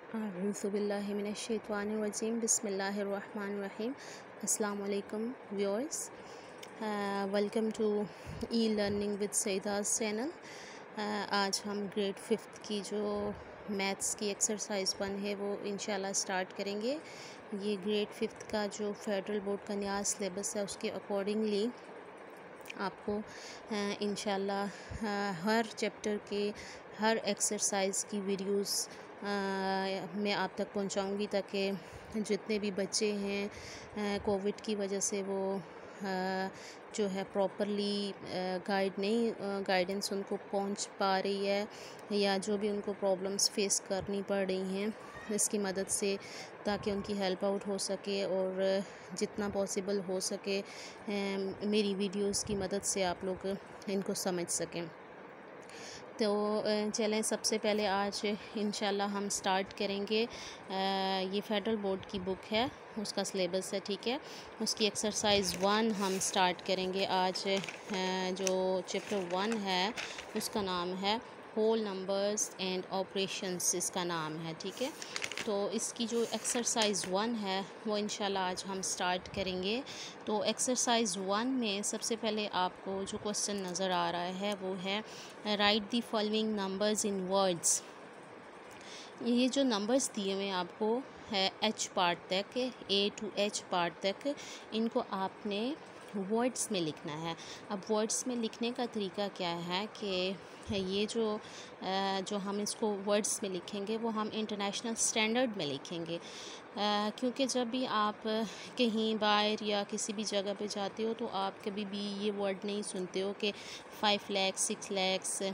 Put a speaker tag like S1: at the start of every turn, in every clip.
S1: अऊज़ुबिल्लाहिमिनश्शैतानिर्रजीम बिस्मिल्लाहिर्रहमानिर्रहीम। अस्सलाम वालेकुम viewers, welcome to e learning with Saeeda's channel. आज हम ग्रेड 5th की जो मैथ्स की एक्सरसाइज 1 है वो इंशाल्लाह स्टार्ट करेंगे। ये ग्रेड 5th का जो फेडरल बोर्ड का नया सिलेबस है उसके अकॉर्डिंगली आपको इंशाल्लाह हर चैप्टर के हर एक्सरसाइज की वीडियोस मैं आप तक पहुंचाऊंगी, ताकि जितने भी बच्चे हैं कोविड की वजह से वो जो है प्रॉपरली गाइडेंस उनको पहुंच पा रही है, या जो भी उनको प्रॉब्लम्स फेस करनी पड़ रही हैं इसकी मदद से, ताकि उनकी हेल्प आउट हो सके और जितना पॉसिबल हो सके मेरी वीडियोस की मदद से आप लोग इनको समझ सकें। तो चलें, सबसे पहले आज इंशाल्लाह हम स्टार्ट करेंगे। ये फेडरल बोर्ड की बुक है, उसका सिलेबस है, ठीक है। उसकी एक्सरसाइज 1 हम स्टार्ट करेंगे आज। जो चैप्टर 1 है उसका नाम है होल नंबर्स एंड ऑपरेशंस, इसका नाम है, ठीक है। तो इसकी जो एक्सरसाइज 1 है वो इंशाल्लाह आज हम स्टार्ट करेंगे। तो एक्सरसाइज 1 में सबसे पहले आपको जो क्वेश्चन नज़र आ रहा है वो है write the following numbers in words. ये जो नंबर्स दिए हुए आपको है H पार्ट तक, A to H पार्ट तक, इनको आपने वर्ड्स में लिखना है। अब वर्ड्स में लिखने का तरीका क्या है कि ये जो हम इसको वर्ड्स में लिखेंगे वो हम इंटरनेशनल स्टैंडर्ड में लिखेंगे, क्योंकि जब भी आप कहीं बाहर या किसी भी जगह पे जाते हो तो आप कभी भी ये वर्ड नहीं सुनते हो कि 5 लाख 6 लाख,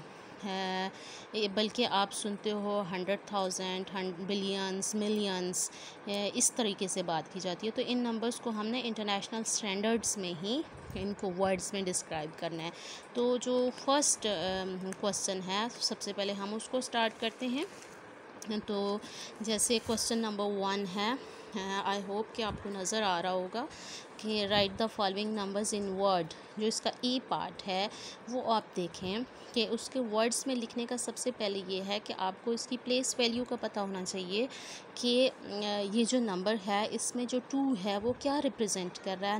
S1: बल्कि आप सुनते हो 100,000, बिलियंस, मिलियंस, इस तरीके से बात की जाती है। तो इन नंबर्स को हमने इंटरनेशनल स्टैंडर्ड्स में ही इनको वर्ड्स में डिस्क्राइब करना है। तो जो फर्स्ट क्वेश्चन है सबसे पहले हम उसको स्टार्ट करते हैं। तो जैसे क्वेश्चन नंबर 1 है, आई होप कि आपको नज़र आ रहा होगा कि write the following numbers in word. जो इसका ई पार्ट है वो आप देखें कि उसके वर्ड्स में लिखने का सबसे पहले ये है कि आपको इसकी प्लेस वैल्यू का पता होना चाहिए कि ये जो नंबर है इसमें जो 2 है वो क्या रिप्रेजेंट कर रहा है।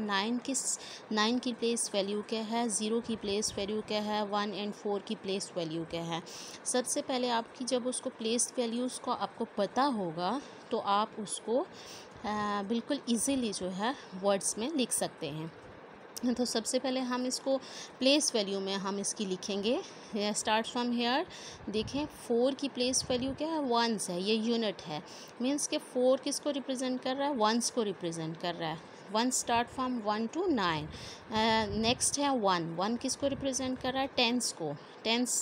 S1: 9 की प्लेस वैल्यू क्या है, 0 की प्लेस वैल्यू क्या है, 1 एंड 4 की प्लेस वैल्यू क्या है। सबसे पहले आपकी जब उसको प्लेस वैल्यूज़ को आपको पता होगा तो आप उसको बिल्कुल इजीली जो है वर्ड्स में लिख सकते हैं। तो सबसे पहले हम इसको प्लेस वैल्यू में हम इसकी लिखेंगे। Start from here. देखें 4 की प्लेस वैल्यू क्या है, 1s है, ये यूनिट है, मीन्स के 4 किसको रिप्रेजेंट कर रहा है, 1s को रिप्रेजेंट कर रहा है। 1 स्टार्ट फ्रॉम 1 to 9। नेक्स्ट है 1 किसको रिप्रेजेंट कर रहा है, टेंस को। Tense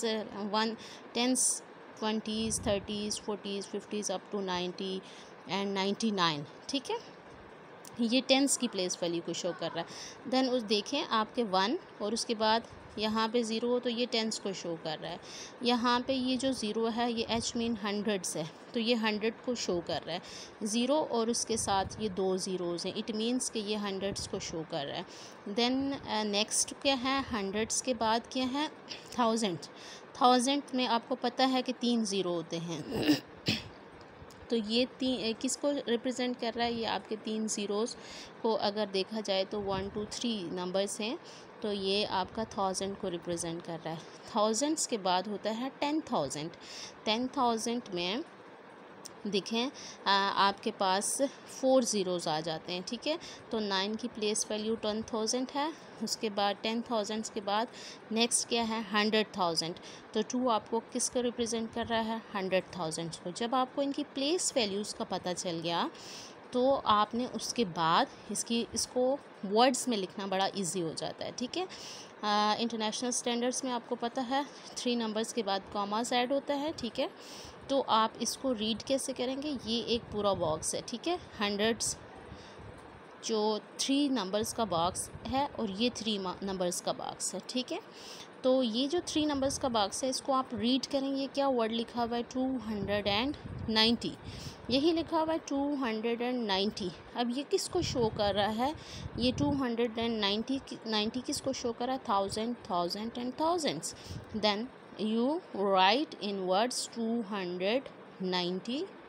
S1: 20s 30s 40s 50s up to 90 and 99, ठीक है। ये टेंस की प्लेस वैल्यू को शो कर रहा है। देन उस देखें आपके 1 और उसके बाद यहाँ पे 0 हो तो ये टेंस को शो कर रहा है। यहाँ पे ये जो 0 है ये H मीन हंड्रेड्स है, तो ये 100 को शो कर रहा है। 0 और उसके साथ ये 2 ज़ीरोज़ हैं, इट मीन्स कि ये हंड्रेड्स को शो कर रहा है। देन नेक्स्ट क्या है, हंड्रेड्स के बाद क्या है, 1000 में आपको पता है कि 3 ज़ीरो होते हैं तो ये किसको रिप्रेजेंट कर रहा है, ये आपके 3 ज़ीरोज़ को अगर देखा जाए तो 1 2 3 नंबर्स हैं, तो ये आपका 1000 को रिप्रेजेंट कर रहा है। थाउजेंड्स के बाद होता है 10,000। 10,000 में देखें आपके पास 4 ज़ीरोज़ आ जाते हैं, ठीक है। तो 9 की प्लेस वैल्यू 10,000 है। उसके बाद 10,000 के बाद नेक्स्ट क्या है, 100,000। तो 2 आपको किसको रिप्रेजेंट कर रहा है, 100,000 को। जब आपको इनकी प्लेस वैल्यूज़ का पता चल गया तो आपने उसके बाद इसको वर्ड्स में लिखना बड़ा इजी हो जाता है, ठीक है। इंटरनेशनल स्टैंडर्ड्स में आपको पता है 3 नंबर्स के बाद कॉमास ऐड होता है, ठीक है। तो आप इसको रीड कैसे करेंगे, ये एक पूरा बॉक्स है, ठीक है। हंड्रेड्स जो 3 नंबर्स का बॉक्स है और ये 3 नंबर्स का बॉक्स है, ठीक है। तो ये जो 3 नंबर्स का बॉक्स है इसको आप रीड करेंगे, क्या वर्ड लिखा हुआ है, 290, यही लिखा हुआ है 290। अब ये किसको शो कर रहा है, ये 290 किसको शो कर रहा है, 1000 and thousands. Then you write in words 290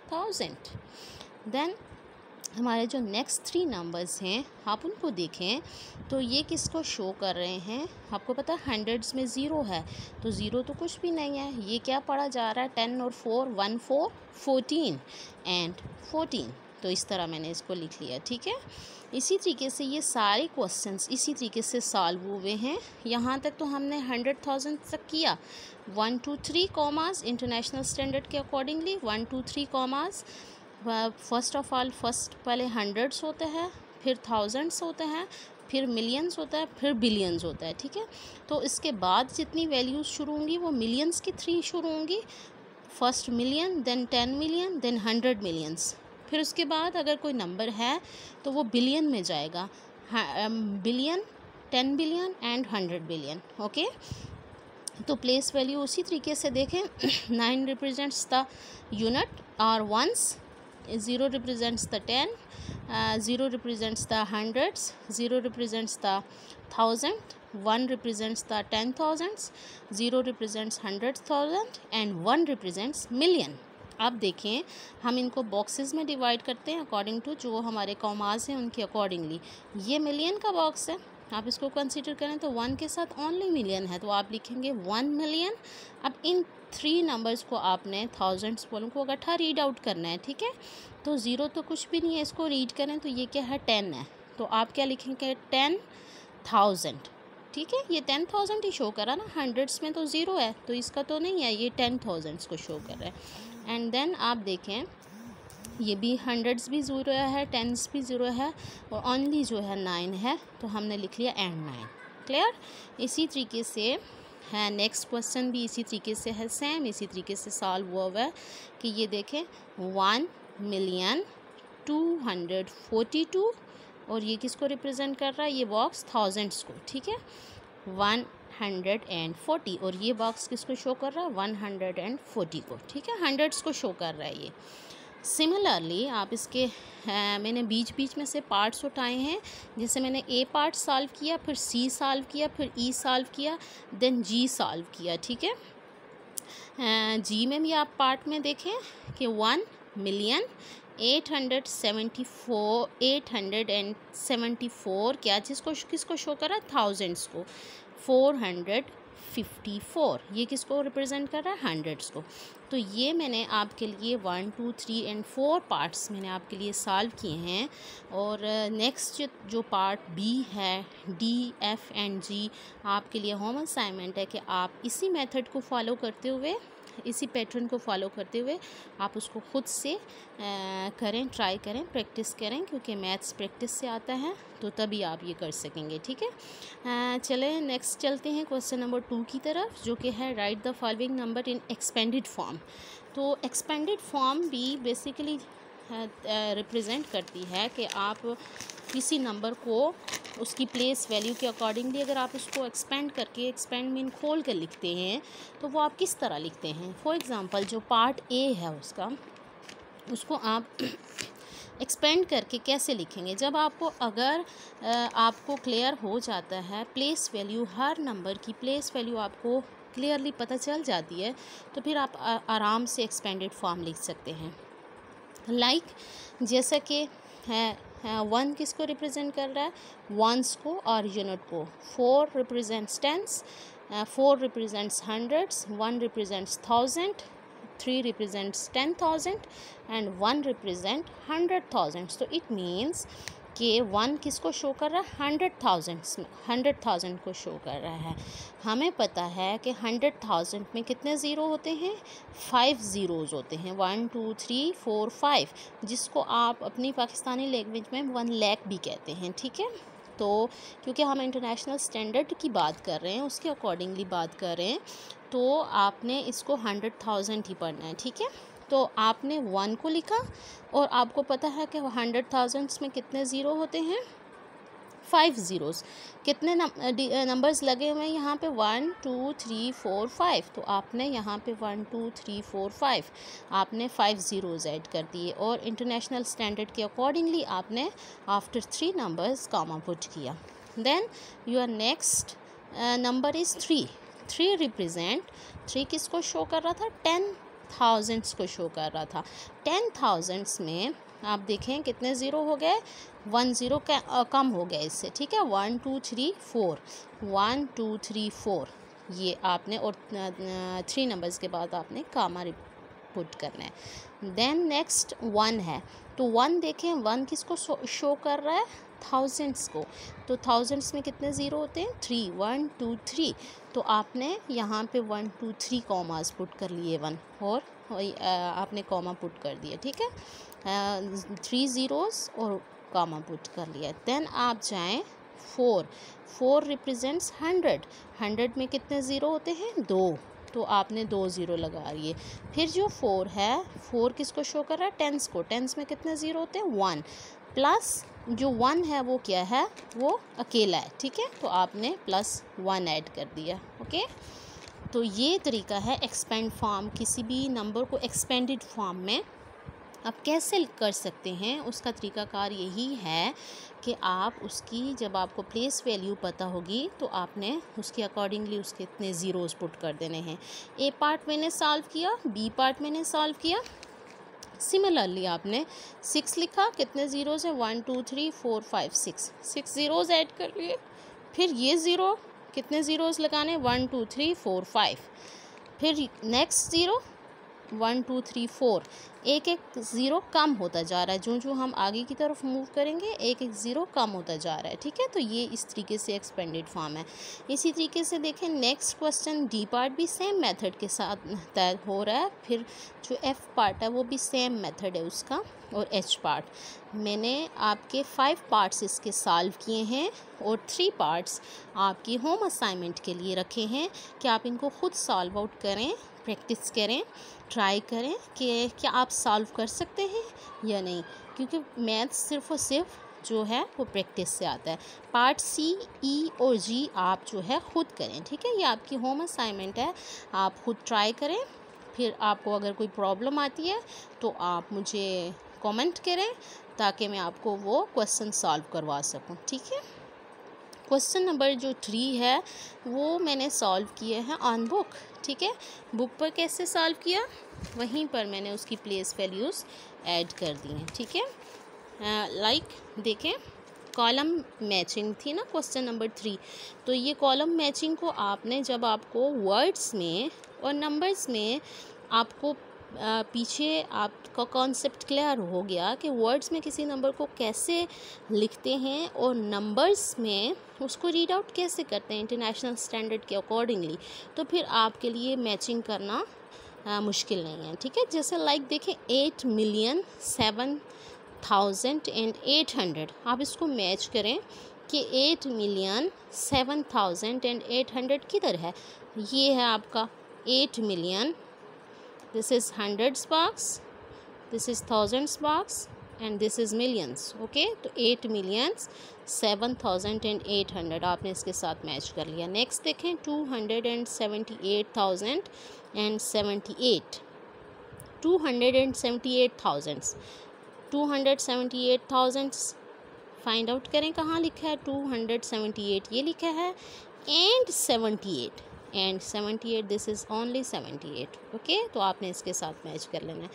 S1: 1000। Then हमारे जो नेक्स्ट 3 नंबर्स हैं आप उनको देखें तो ये किसको शो कर रहे हैं। आपको पता है हंड्रेड्स में ज़ीरो है, तो ज़ीरो तो कुछ भी नहीं है। ये क्या पढ़ा जा रहा है, 10 और 4, 1 4 14 एंड 14। तो इस तरह मैंने इसको लिख लिया, ठीक है। इसी तरीके से ये सारे क्वेश्चंस इसी तरीके से सॉल्व हुए हैं। यहाँ तक तो हमने 100,000 तक किया। 1 2 3 कॉमास इंटरनेशनल स्टैंडर्ड के accordingly 1 2 3 commas. First of all पहले हंड्रेड्स होते हैं, फिर थाउजेंड्स होते हैं, फिर मिलियंस होता है, फिर बिलियंस होता है, ठीक है। तो इसके बाद जितनी वैल्यूज़ शुरू होंगी वो मिलियंस की 3 शुरू होंगी। First million, then 10 million, then 100 millions. फिर उसके बाद अगर कोई नंबर है तो वो बिलियन में जाएगा, billion, 10 billion and 100 billion. Okay, तो प्लेस वैल्यू उसी तरीके से देखें। 9 रिप्रेजेंट्स द यूनिट और ones, 0 represents the 10, 0 represents the hundreds, 0 represents the thousand, 1 represents the 10,000s, 0 represents 100,000 and 1 represents million। अब देखें हम इनको बॉक्सेस में डिवाइड करते हैं अकॉर्डिंग टू जो हमारे कॉमास हैं उनके अकॉर्डिंगली। ये मिलियन का बॉक्स है, आप इसको कंसीडर करें तो 1 के साथ ओनली मिलियन है, तो आप लिखेंगे 1 मिलियन। अब इन 3 नंबर्स को आपने थाउजेंड्स वालों को इकट्ठा रीड आउट करना है, ठीक है। तो ज़ीरो तो कुछ भी नहीं है, इसको रीड करें तो ये क्या है, 10 है। तो आप क्या लिखेंगे, 10,000, ठीक है। ये 10,000 ही शो करा ना, हंड्रेड्स में तो ज़ीरो है तो इसका तो नहीं है, ये 10,000 को शो कर रहा है। एंड देन आप देखें ये भी हंड्रेड्स भी ज़ीरो है, टेंस भी ज़ीरो है और ओनली जो है 9 है, तो हमने लिख लिया एंड 9। क्लियर। इसी तरीके से है नेक्स्ट क्वेश्चन भी इसी तरीके से है, सेम इसी तरीके से सॉल्व हुआ है कि ये देखें 1,242,000 और ये किसको रिप्रेजेंट कर रहा है, ये बॉक्स थाउजेंड्स को, ठीक है। 140 और ये बॉक्स किसको शो कर रहा है, 140 को, ठीक है। हंड्रेड्स को शो कर रहा है ये। सिमिलरली आप इसके मैंने बीच बीच में से पार्ट्स उठाए हैं, जैसे मैंने ए पार्ट सॉल्व किया, फिर सी सॉल्व किया, फिर ई सॉल्व किया, देन जी सॉल्व किया, ठीक है। जी में भी आप पार्ट में देखें कि 1,874 क्या चीज़ को किसको शो करा, थाउजेंड्स को। 454 ये किसको रिप्रेजेंट कर रहा है, हंड्रेड्स को। तो ये मैंने आपके लिए 1 2 3 एंड 4 पार्ट्स मैंने आपके लिए सॉल्व किए हैं। और नेक्स्ट जो पार्ट बी है, डी एफ एंड जी, आपके लिए होम असाइनमेंट है कि आप इसी मेथड को फॉलो करते हुए, इसी पैटर्न को फॉलो करते हुए आप उसको ख़ुद से करें, ट्राई करें, प्रैक्टिस करें, क्योंकि मैथ्स प्रैक्टिस से आता है तो तभी आप ये कर सकेंगे, ठीक है। चलें नेक्स्ट चलते हैं क्वेश्चन नंबर 2 की तरफ, जो कि है write the following number in expanded form. तो एक्सपेंडेड फॉर्म भी बेसिकली रिप्रेजेंट करती है कि आप किसी नंबर को उसकी प्लेस वैल्यू के अकॉर्डिंगली अगर आप उसको एक्सपेंड करके, एक्सपेंड मीन खोल कर लिखते हैं, तो वो आप किस तरह लिखते हैं। फॉर एग्ज़ाम्पल जो पार्ट ए है उसको आप एक्सपेंड करके कैसे लिखेंगे। जब आपको अगर आपको क्लियर हो जाता है प्लेस वैल्यू, हर नंबर की प्लेस वैल्यू आपको क्लियरली पता चल जाती है, तो फिर आप आराम से एक्सपेंडेड फॉर्म लिख सकते हैं। लाइक जैसा कि है 1 किसको रिप्रेजेंट कर रहा है, वंस को और यूनिट को। 4 represents tens, 4 represents hundreds, 1 represents thousand, 3 represents 10,000 and 1 represent 100,000। तो इट मीन्स कि 1 किसको शो कर रहा है, 100,000 को शो कर रहा है। हमें पता है कि 100,000 में कितने ज़ीरो होते हैं, 5 ज़ीरोज़ होते हैं, 1 2 3 4 5, जिसको आप अपनी पाकिस्तानी लैंग्वेज में 1 लाख भी कहते हैं, ठीक है। तो क्योंकि हम इंटरनेशनल स्टैंडर्ड की बात कर रहे हैं, उसके अकॉर्डिंगली बात कर रहे हैं, तो आपने इसको 100,000 ही पढ़ना है, ठीक है। तो आपने 1 को लिखा और आपको पता है कि 100,000 में कितने ज़ीरो होते हैं, 5 ज़ीरोज़। कितने नंबर्स लगे हुए हैं यहाँ पे, 1 2 3 4 5। तो आपने यहाँ पे 1 2 3 4 5 आपने 5 ज़ीरोज़ ऐड कर दिए और इंटरनेशनल स्टैंडर्ड के अकॉर्डिंगली आपने आफ्टर 3 नंबर्स कॉमा पुट किया। Then your next number is 3 represent, 3 किसको शो कर रहा था, 10 थाउजेंड्स को शो कर रहा था। 10,000s में आप देखें कितने ज़ीरो हो गए, 1 ज़ीरो कम हो गया इससे, ठीक है। 1 2 3 4, 1 2 3 4 ये आपने, और 3 नंबर्स के बाद आपने कामा पुट करना है। देन नेक्स्ट 1 है, तो 1 देखें, 1 किसको शो कर रहा है, थाउजेंड्स को। तो थाउजेंड्स में कितने ज़ीरो होते हैं, 3, 1 2 3। तो आपने यहाँ पे 1 2 3 कॉमास पुट कर लिए, 1 और आपने कॉमा पुट कर दिया, ठीक है। 3 ज़ीरोज़ और कॉमा पुट कर लिया। देन आप जाएं 4 रिप्रेजेंट्स 100 में कितने ज़ीरो होते हैं, 2। तो आपने 2 ज़ीरो लगा लिए। फिर जो 4 है, 4 किसको शो कर रहा है, टेंस को। टेंस में कितने ज़ीरो होते हैं, 1 प्लस जो 1 है वो क्या है, वो अकेला है, ठीक है। तो आपने +1 ऐड कर दिया, ओके। तो ये तरीका है एक्सपेंड फॉर्म, किसी भी नंबर को एक्सपेंडेड फॉर्म में आप कैसे कर सकते हैं। उसका तरीकाकार यही है कि आप उसकी, जब आपको प्लेस वैल्यू पता होगी तो आपने उसके अकॉर्डिंगली उसके इतने ज़ीरोज़ पुट कर देने हैं। ए पार्ट मैंने सॉल्व किया, बी पार्ट मैंने सॉल्व किया। सिमिलरली आपने 6 लिखा, कितने ज़ीरोज़ हैं, 1 2 3 4 5 6 ज़ीरोज़ ऐड कर लिए। फिर ये ज़ीरो, कितने ज़ीरोज़ लगाने, 1 2 3 4 5। फिर नेक्स्ट ज़ीरो, 1 2 3 4। एक ज़ीरो कम होता जा रहा है, जो जो हम आगे की तरफ मूव करेंगे एक ज़ीरो कम होता जा रहा है, ठीक है। तो ये इस तरीके से एक्सपेंडेड फॉर्म है। इसी तरीके से देखें नेक्स्ट क्वेश्चन, डी पार्ट भी सेम मेथड के साथ तय हो रहा है। फिर जो एफ पार्ट है वो भी सेम मेथड है उसका, और एच पार्ट मैंने आपके 5 पार्ट्स इसके सॉल्व किए हैं और 3 पार्ट्स आपकी होम असाइनमेंट के लिए रखे हैं कि आप इनको खुद सॉल्व आउट करें, प्रैक्टिस करें, ट्राई करें कि क्या आप सॉल्व कर सकते हैं या नहीं, क्योंकि मैथ्स सिर्फ़ और सिर्फ जो है वो प्रैक्टिस से आता है। पार्ट सी, ई और जी आप जो है ख़ुद करें, ठीक है। ये आपकी होम असाइनमेंट है, आप खुद ट्राई करें। फिर आपको अगर कोई प्रॉब्लम आती है तो आप मुझे कमेंट करें ताकि मैं आपको वो क्वेश्चन सॉल्व करवा सकूं, ठीक है। क्वेश्चन नंबर जो 3 है वो मैंने सॉल्व किए हैं ऑन बुक, ठीक है। बुक पर कैसे सॉल्व किया, वहीं पर मैंने उसकी प्लेस वैल्यूज़ ऐड कर दी हैं, ठीक है। लाइक देखें, कॉलम मैचिंग थी ना क्वेश्चन नंबर 3। तो ये कॉलम मैचिंग को आपने, जब आपको वर्ड्स में और नंबर्स में आपको पीछे आपका कॉन्सेप्ट क्लियर हो गया कि वर्ड्स में किसी नंबर को कैसे लिखते हैं और नंबर्स में उसको रीड आउट कैसे करते हैं इंटरनेशनल स्टैंडर्ड के अकॉर्डिंगली, तो फिर आपके लिए मैचिंग करना मुश्किल नहीं है, ठीक है। जैसे लाइक देखें 8,07,800, आप इसको मैच करें कि 8,07,800 किधर है। ये है आपका 8 million, this is hundreds box, this is thousands box and this is millions, okay। तो 8,07,800 आपने इसके साथ मैच कर लिया। नेक्स्ट देखें 278,078, 278,000 फाइंड आउट करें कहाँ लिखा है, 278 ये लिखा है, and 78 this is only 78, okay. तो आपने इसके साथ मैच कर लेना है।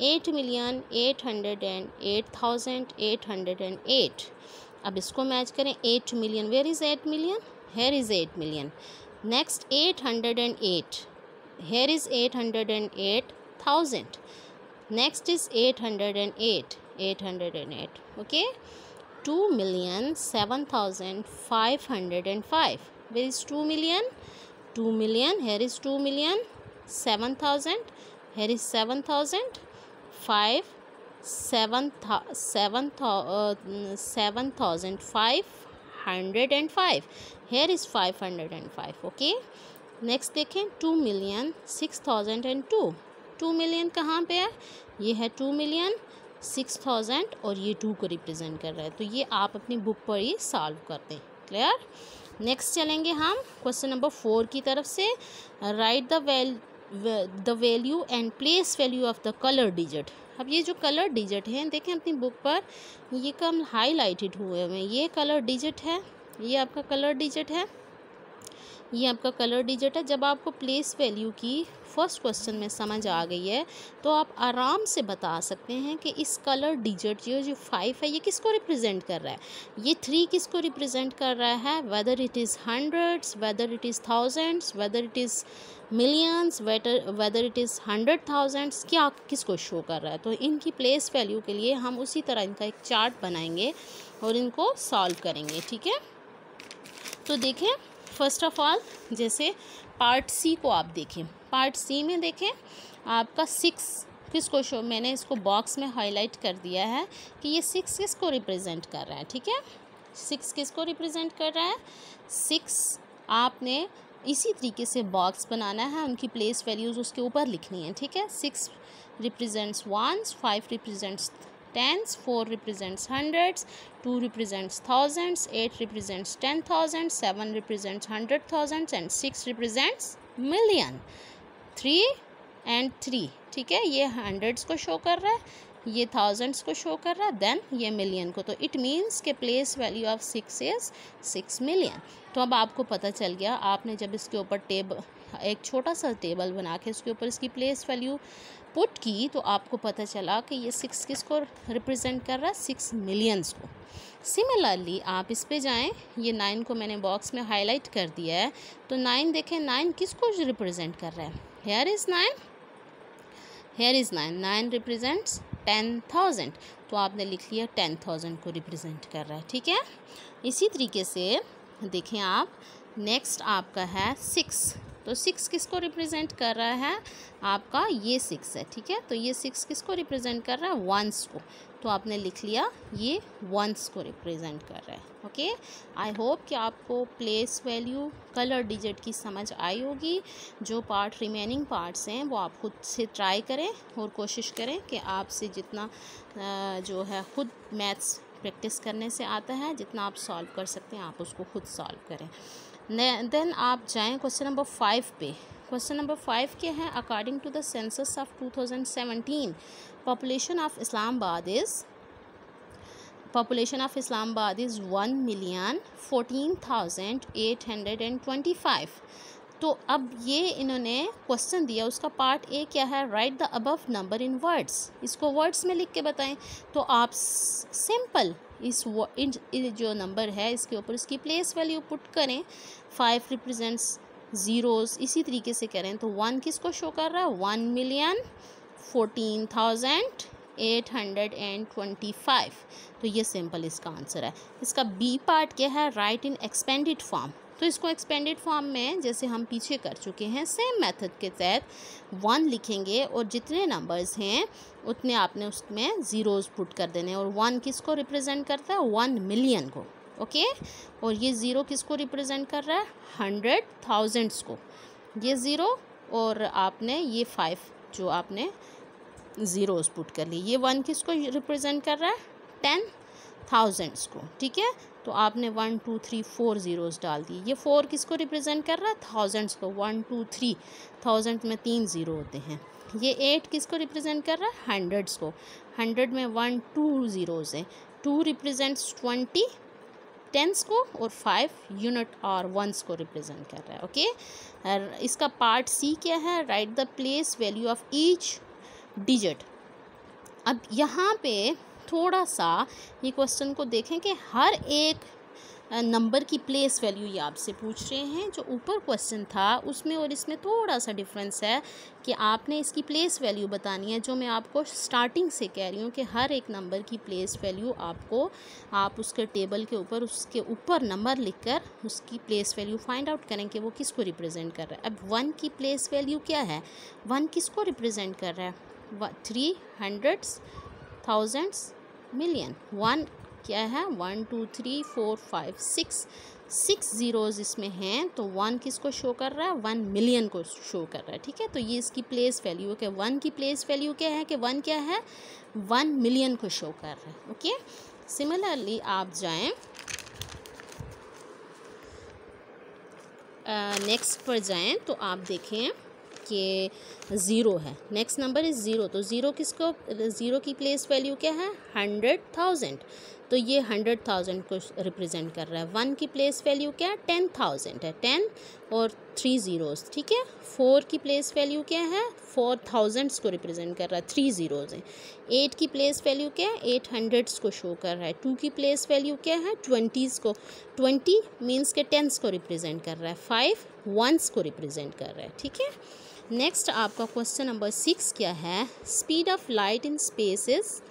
S1: 8,808,808। अब इसको मैच करें, 8 million, where is 8 million, here is 8 million. Next 808, here is 808,000। Next is 808, okay. 2,07,505, where is 2 million, 2 million, here is 2 million, 7,000, here is 7,000, 7,505, here is 505, okay। Next देखें 2,06,002, 2 मिलियन कहाँ पे है, ये है 2 मिलियन 6,000 और ये 2 को रिप्रेजेंट कर रहा है। तो ये आप अपनी बुक पर ही सॉल्व करते हैं, क्लियर। नेक्स्ट चलेंगे हम क्वेश्चन नंबर 4 की तरफ से। Write the value and place value of the colour digit. अब ये जो कलर डिजिट हैं देखें अपनी बुक पर, ये कम हाईलाइटेड हुए हैं, ये कलर डिजिट है, ये आपका कलर डिजिट है। ये आपका कलर डिजिट है। जब आपको प्लेस वैल्यू की फर्स्ट क्वेश्चन में समझ आ गई है तो आप आराम से बता सकते हैं कि इस कलर डिजिट जो 5 है ये किसको रिप्रेजेंट कर रहा है, ये 3 किसको रिप्रेजेंट कर रहा है, whether it is hundreds, whether it is thousands, whether it is millions, whether it is 100,000, क्या किसको शो कर रहा है। तो इनकी प्लेस वैल्यू के लिए हम उसी तरह इनका एक चार्ट बनाएंगे और इनको सॉल्व करेंगे, ठीक है। तो देखें फर्स्ट ऑफ ऑल, जैसे पार्ट सी को आप देखें, पार्ट सी में देखें आपका 6 किसको शो, मैंने इसको बॉक्स में हाईलाइट कर दिया है कि ये 6 किसको रिप्रेजेंट कर रहा है, ठीक है। 6 किसको रिप्रेजेंट कर रहा है, 6 आपने इसी तरीके से बॉक्स बनाना है, उनकी प्लेस वैल्यूज़ उसके ऊपर लिखनी है, ठीक है। 6 represents ones, 5 represents tens, 4 represents hundreds, 2 represents thousands, 8 represents 10,000, 7 represents 100,000 and 6 represents million। 3 and 3, ठीक है, ये हंड्रेड्स को शो कर रहा है, ये थाउजेंड्स को शो कर रहा है, देन ये मिलियन को। तो इट मीन्स के place value of 6 is 6 million. तो अब आपको पता चल गया, आपने जब इसके ऊपर एक छोटा सा टेबल बना के उसके ऊपर इसकी प्लेस वैल्यू पुट की तो आपको पता चला कि ये 6 किसको रिप्रेजेंट कर रहा है, 6 मिलियंस को। सिमिलरली आप इस पे जाएं, ये 9 को मैंने बॉक्स में हाईलाइट कर दिया है, तो 9 देखें, 9 किसको रिप्रेजेंट कर रहा है, here is 9, here is 9, 9 represents 10,000, तो आपने लिख लिया 10,000 को रिप्रेजेंट कर रहा है, ठीक है। इसी तरीके से देखें आप, नेक्स्ट आपका है 6, तो 6 किसको रिप्रेजेंट कर रहा है, आपका ये 6 है, ठीक है। तो ये 6 किसको रिप्रेजेंट कर रहा है, वंस को, तो आपने लिख लिया ये वंस को रिप्रेजेंट कर रहा है, ओके। आई होप कि आपको प्लेस वैल्यू कलर डिजिट की समझ आई होगी। जो पार्ट रिमेनिंग पार्ट्स हैं वो आप खुद से ट्राई करें और कोशिश करें कि आपसे जितना जो है खुद मैथ्स प्रैक्टिस करने से आता है, जितना आप सॉल्व कर सकते हैं आप उसको खुद सॉल्व करें। देन आप जाएं क्वेश्चन नंबर 5 पे। क्वेश्चन नंबर 5 क्या है, according to the census of 2017 population of Islamabad is 1,14,825। तो अब ये इन्होंने क्वेश्चन दिया, उसका पार्ट ए क्या है, write the above number in words, इसको वर्ड्स में लिख के बताएं। तो आप सिंपल इस जो नंबर है इसके ऊपर इसकी प्लेस वैल्यू पुट करें। 5 रिप्रेजेंट्स ज़ीरोज़, इसी तरीके से करें तो 1 किसको शो कर रहा है, 1,14,825। तो ये सिंपल इसका आंसर है। इसका बी पार्ट क्या है, राइट इन एक्सपेंडेड फॉर्म। तो इसको एक्सपेंडेड फॉर्म में जैसे हम पीछे कर चुके हैं, सेम मेथड के तहत 1 लिखेंगे और जितने नंबर्स हैं उतने आपने उसमें ज़ीरोज़ पुट कर देने। और 1 किसको रिप्रेजेंट करता है, 1 मिलियन को, ओके। और ये 0 किसको रिप्रेजेंट कर रहा है, 100,000 को, ये 0। और आपने ये 5 जो आपने ज़ीरोज़ पुट कर ली, ये 1 किसको रिप्रेजेंट कर रहा है, 10,000 को, ठीक है। तो आपने 1 2 3 4 ज़ीरोज़ डाल दी। ये 4 किसको रिप्रेजेंट कर रहा है, थाउजेंड्स को, 1 2 3, थाउजेंड में 3 ज़ीरो होते हैं। ये 8 किसको रिप्रेजेंट कर रहा है, हंड्रेड्स को, 100 में 1 2 ज़ीरोज़ हैं। 2 रिप्रेजेंट्स 20 टेंस को, और 5 यूनिट और वंस को रिप्रेजेंट कर रहा है, ओके। इसका पार्ट सी क्या है, write the place value of each digit. अब यहाँ पे थोड़ा सा ये क्वेश्चन को देखें कि हर एक नंबर की प्लेस वैल्यू ये आपसे पूछ रहे हैं। जो ऊपर क्वेश्चन था उसमें और इसमें थोड़ा सा डिफरेंस है कि आपने इसकी प्लेस वैल्यू बतानी है। जो मैं आपको स्टार्टिंग से कह रही हूँ कि हर एक नंबर की प्लेस वैल्यू आपको, आप उसके टेबल के ऊपर उसके ऊपर नंबर लिखकर उसकी प्लेस वैल्यू फाइंड आउट करें कि वो किसको रिप्रेजेंट कर रहा है। अब 1 की प्लेस वैल्यू क्या है, 1 किसको रिप्रेजेंट कर रहा है, 3 हंड्रेड्स, थाउजेंड्स, मिलियन। 1 क्या है, 1 2 3 4 5 6 ज़ीरोज़ इसमें हैं। तो 1 किसको शो कर रहा है, 1 मिलियन को शो कर रहा है, ठीक है। तो ये इसकी प्लेस वैल्यू है कि 1 की प्लेस वैल्यू क्या है कि 1 क्या है, 1 मिलियन को शो कर रहा है, ओके। सिमिलरली आप जाएं नेक्स्ट पर जाएं तो आप देखें कि 0 है, नेक्स्ट नंबर इज़ 0। तो 0 की प्लेस वैल्यू क्या है, 100,000। तो ये 100,000 को रिप्रेजेंट कर रहा है। 1 की प्लेस वैल्यू क्या है, 10,000 है, 10 और 3 ज़ीरोज़, ठीक है। 4 की प्लेस वैल्यू क्या है, 4,000 को रिप्रेजेंट कर रहा है, 3 ज़ीरोज़ हैं। 8 की प्लेस वैल्यू क्या है, 800 को शो कर रहा है। 2 की प्लेस वैल्यू क्या है, 20 को, 20 मीन्स के 10 को रिप्रेजेंट कर रहा है। 5 1s को रिप्रेजेंट कर रहा है, ठीक है। नेक्स्ट आपका क्वेश्चन नंबर 6 क्या है, speed of light in space is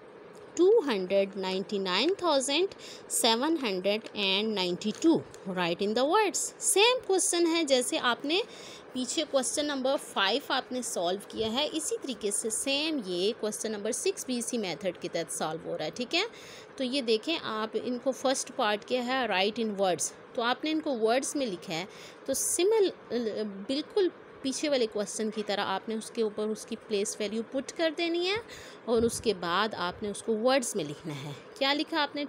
S1: 299,792, write in the words. Same question है जैसे आपने पीछे क्वेश्चन नंबर 5 आपने सॉल्व किया है, इसी तरीके से सेम ये क्वेश्चन नंबर 6 भी इसी मेथड के तहत सॉल्व हो रहा है, ठीक है। तो ये देखें आप, इनको फर्स्ट पार्ट क्या है, राइट इन वर्ड्स, तो आपने इनको वर्ड्स में लिखा है, तो बिल्कुल पीछे वाले क्वेश्चन की तरह आपने उसके ऊपर उसकी प्लेस वैल्यू पुट कर देनी है और उसके बाद आपने उसको वर्ड्स में लिखना है। क्या लिखा आपने,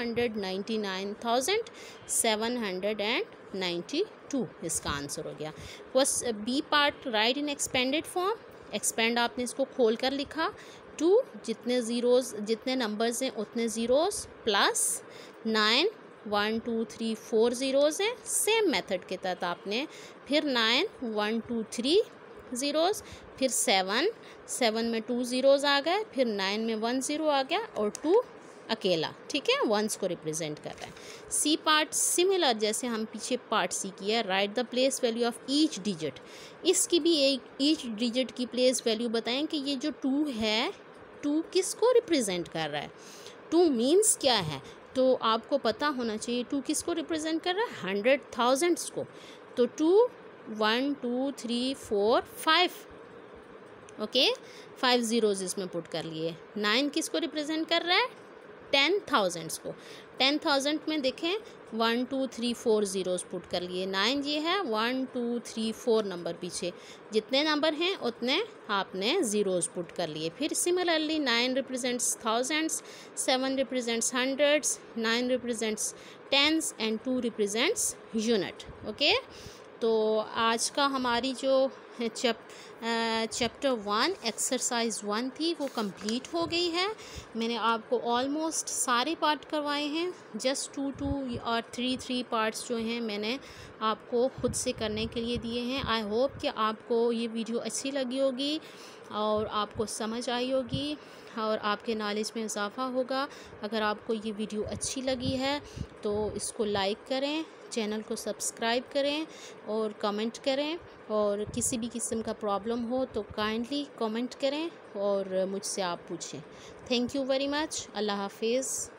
S1: 299,792, इसका आंसर हो गया। B part, write in expanded form, expand आपने इसको खोल कर लिखा, 2 जितने ज़ीरोज़, जितने नंबर्स हैं उतने ज़ीरोज़, प्लस 9 1 2 3 4 ज़ीरोज़ हैं। सेम मेथड के तहत आपने फिर 9 1 2 3 ज़ीरोज़, फिर 7 में 2 ज़ीरोज़ आ गए, फिर 9 में 1 ज़ीरो आ गया और 2 अकेला, ठीक है, 1s को रिप्रेजेंट कर रहा है। सी पार्ट सिमिलर जैसे हम पीछे पार्ट सी किया, write the place value of each digit, इसकी भी एक ईच डिजिट की प्लेस वैल्यू बताएं कि ये जो 2 है, 2 किसको रिप्रेजेंट कर रहा है, 2 मीन्स क्या है, तो आपको पता होना चाहिए 2 किसको रिप्रेजेंट कर रहा है, 100,000 को। तो 2 1 2 3 4 5, ओके, 5 ज़ीरोज़ इसमें पुट कर लिए। 9 किसको रिप्रेजेंट कर रहा है, 10,000 को। 10,000 में देखें 1 2 3 4 ज़ीरोज़ पुट कर लिए। 9 ये है, 1 2 3 4 नंबर पीछे, जितने नंबर हैं उतने आपने ज़ीरोज़ पुट कर लिए। फिर similarly 9 represents thousands, 7 represents hundreds, 9 represents tens and 2 represents unit, okay. तो आज का हमारी जो चैप्टर 1 एक्सरसाइज 1 थी वो कंप्लीट हो गई है। मैंने आपको ऑलमोस्ट सारे पार्ट करवाए हैं, जस्ट 2 और 3 पार्ट्स जो हैं मैंने आपको खुद से करने के लिए दिए हैं। आई होप कि आपको ये वीडियो अच्छी लगी होगी और आपको समझ आई होगी और आपके नॉलेज में इजाफ़ा होगा। अगर आपको ये वीडियो अच्छी लगी है तो इसको लाइक करें, चैनल को सब्सक्राइब करें और कमेंट करें, और किसी भी किस्म का प्रॉब्लम हो तो काइंडली कमेंट करें और मुझसे आप पूछें। Thank you very much. Allah हाफिज़।